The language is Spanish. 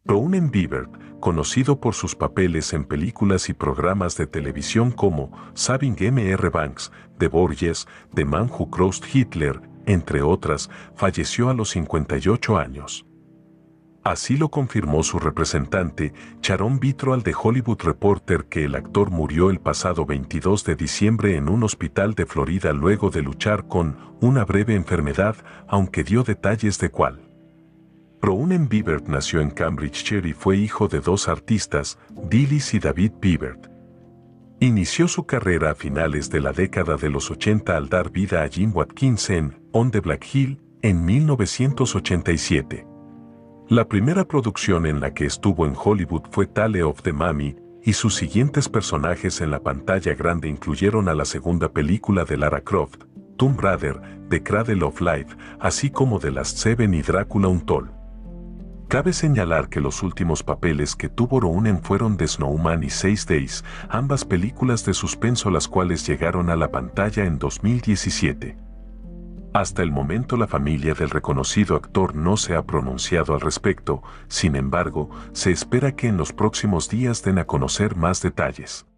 Ronen Vibert, conocido por sus papeles en películas y programas de televisión como Saving Mr. Banks, The Borgias, The Man Who Crossed Hitler, entre otras, falleció a los 58 años. Así lo confirmó su representante, Sharon Vitroal de Hollywood Reporter, que el actor murió el pasado 22 de diciembre en un hospital de Florida luego de luchar con una breve enfermedad, aunque dio detalles de cuál. Ronen Vibert nació en Cambridgeshire y fue hijo de dos artistas, Dilys y David Vibert. Inició su carrera a finales de la década de los 80 al dar vida a Jim Watkins en On the Black Hill en 1987. La primera producción en la que estuvo en Hollywood fue Tale of the Mummy, y sus siguientes personajes en la pantalla grande incluyeron a la segunda película de Lara Croft, Tomb Raider, The Cradle of Life, así como The Last Seven y Drácula Untold. Cabe señalar que los últimos papeles que tuvo Ronen fueron The Snowman y 6 Days, ambas películas de suspenso las cuales llegaron a la pantalla en 2017. Hasta el momento la familia del reconocido actor no se ha pronunciado al respecto, sin embargo, se espera que en los próximos días den a conocer más detalles.